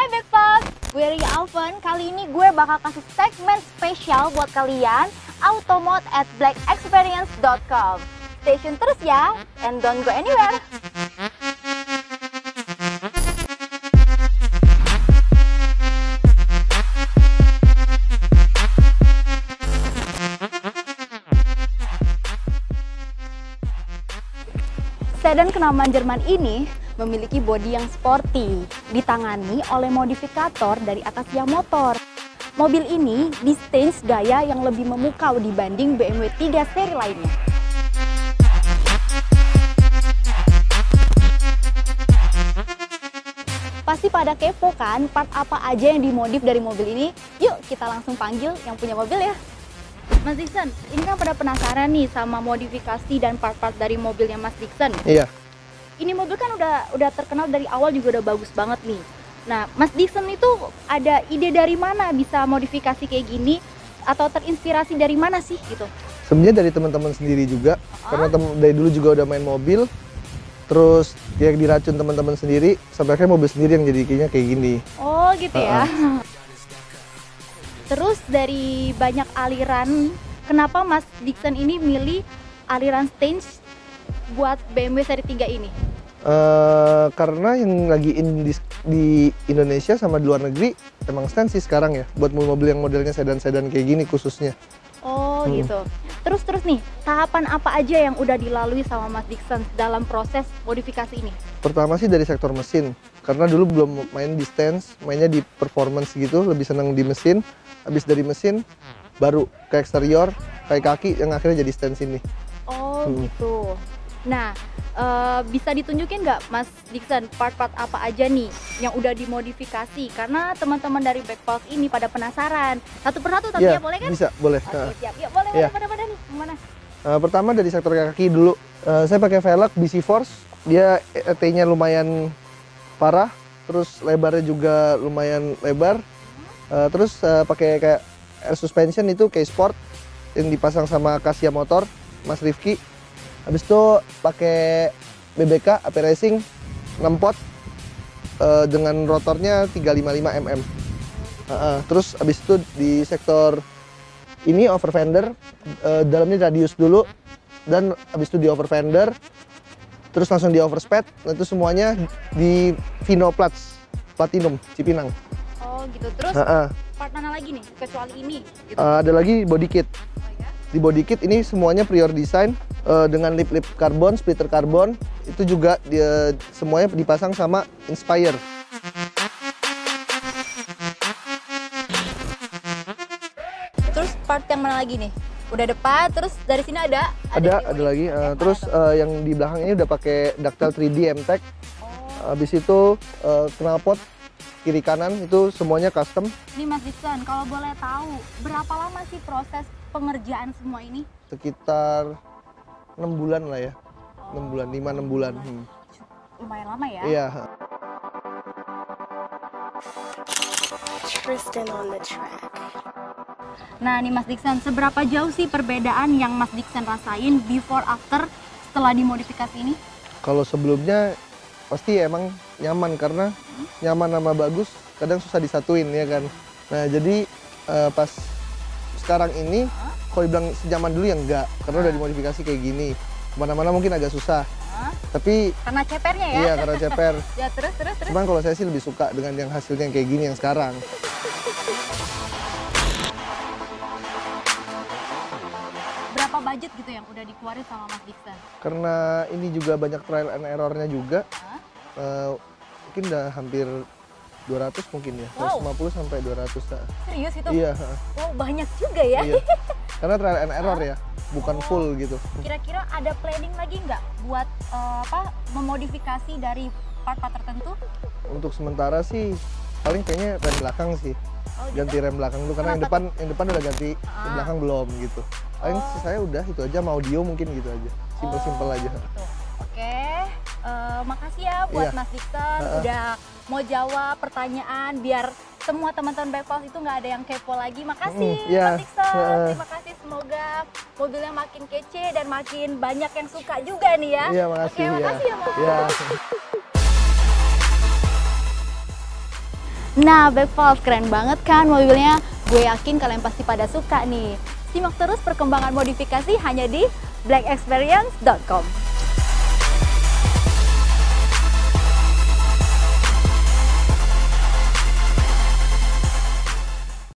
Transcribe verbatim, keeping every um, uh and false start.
Hai Backpack, gue Ria Alvan. Kali ini gue bakal kasih segmen spesial buat kalian, Automod at black experience dot com. Stay tune terus ya, and don't go anywhere. Sedan kenamaan Jerman ini memiliki bodi yang sporty, ditangani oleh modifikator dari Acacia Motor. Mobil ini di-stage gaya yang lebih memukau dibanding B M W tiga seri lainnya. Pasti pada kepo kan part apa aja yang dimodif dari mobil ini? Yuk kita langsung panggil yang punya mobil ya. Mas Dixon, ini kan pada penasaran nih sama modifikasi dan part-part dari mobilnya Mas Dixon. Iya. Ini mobil kan udah udah terkenal dari awal, juga udah bagus banget nih. Nah, Mas Dixon itu ada ide dari mana bisa modifikasi kayak gini, atau terinspirasi dari mana sih gitu? Sebenarnya dari teman-teman sendiri juga, uh-huh. karena tem- dari dulu juga udah main mobil, terus kayak diracun teman-teman sendiri, sampai akhirnya mobil sendiri yang jadi kayaknya kayak gini. Oh gitu ya. Uh-uh. Terus dari banyak aliran, kenapa Mas Dixon ini milih aliran stage buat B M W seri tiga ini? Uh, karena yang lagi in di, di Indonesia sama di luar negeri emang stand sih sekarang ya, buat mobil-mobil yang modelnya sedan-sedan kayak gini khususnya. Oh hmm. gitu. Terus terus nih, tahapan apa aja yang udah dilalui sama Mas Dixon dalam proses modifikasi ini? Pertama sih dari sektor mesin, karena dulu belum main di stance, mainnya di performance gitu, lebih seneng di mesin. Habis dari mesin, baru ke eksterior, kayak kaki yang akhirnya jadi stance ini. Oh hmm. gitu. Nah, uh, bisa ditunjukin nggak Mas Dixon part-part apa aja nih yang udah dimodifikasi? Karena teman-teman dari Backpack ini pada penasaran. Satu persatu tentunya, ya, boleh kan? Bisa, boleh. Oke, siap. Yuk, boleh, ya. boleh, pada-pada nih. Mana? Uh, pertama dari sektor kaki dulu. Uh, saya pakai velg B C Force. Dia E T-nya lumayan parah, terus lebarnya juga lumayan lebar. Uh, terus uh, pakai kayak air suspension itu kayak sport yang dipasang sama Acacia Motor, Mas Rifki. Habis itu pakai B B K A P Racing enam pot uh, dengan rotornya tiga ratus lima puluh lima milimeter. Uh, uh, terus habis itu di sektor ini over fender, uh, dalamnya radius dulu, dan habis itu di over fender, terus langsung di over sped. Nah, itu semuanya di Vino Platz Platinum Cipinang. Oh gitu. Terus uh, uh. part mana lagi nih kecuali ini? Gitu. Uh, ada lagi body kit. Oh, ya? Di body kit ini semuanya prior design uh, dengan lip-lip karbon, splitter karbon. Itu juga dia semuanya dipasang sama Inspire. Terus part yang mana lagi nih? Udah depan, terus dari sini ada? Ada, ada, ada lagi. Uh, terus uh, yang di belakang ini udah pakai ductile tiga D M-Tech. Oh. Habis itu uh, knalpot kiri kanan itu semuanya custom. Nih Mas Dixon, kalau boleh tahu berapa lama sih proses pengerjaan semua ini? Sekitar enam bulan lah ya. Oh, enam bulan, lima enam bulan. Hmm. Lumayan lama ya? Iya. Tristan on the track. Nah nih Mas Dixon, seberapa jauh sih perbedaan yang Mas Dixon rasain before after setelah dimodifikasi ini? Kalau sebelumnya pasti emang nyaman, karena hmm? nyaman sama bagus kadang susah disatuin ya kan. Nah jadi uh, pas sekarang ini huh? kalau dibilang senyaman dulu ya enggak, karena udah dimodifikasi kayak gini. Kemana-mana mungkin agak susah. Huh? Tapi karena cepernya ya? Iya, karena ceper. Ya terus terus terus. Cuman kalau saya sih lebih suka dengan yang hasilnya yang kayak gini yang sekarang. Berapa budget gitu yang udah dikeluarin sama Mas Dixon? Karena ini juga banyak trial and errornya juga. Huh? Uh, mungkin udah hampir dua ratus mungkin ya, wow. seratus lima puluh sampai dua ratus. Nah. Serius itu? Iya. Wow, banyak juga ya. Iya. Karena trial and error ya, bukan oh. full gitu. Kira-kira ada planning lagi nggak buat uh, apa memodifikasi dari part-part tertentu? Untuk sementara sih paling kayaknya rem belakang sih. Oh, gitu? Ganti rem belakang dulu, karena yang depan yang depan udah ganti, ah. yang belakang belum gitu. Paling oh. saya udah itu aja, mau audio mungkin gitu aja. Simpel-simpel oh, aja. Gitu. Oke, uh, makasih ya buat iya. Mas Dixon uh -uh. udah mau jawab pertanyaan biar semua teman-teman Backpack itu nggak ada yang kepo lagi. Makasih mm, yeah. Mas Dixon, uh. terima kasih. Semoga mobilnya makin kece dan makin banyak yang suka juga nih ya. Iya, makasih. Oke, makasih ya, ya Mas. Ya. Nah, Black Pulse keren banget kan mobilnya? Gue yakin kalian pasti pada suka nih. Simak terus perkembangan modifikasi hanya di black experience dot com.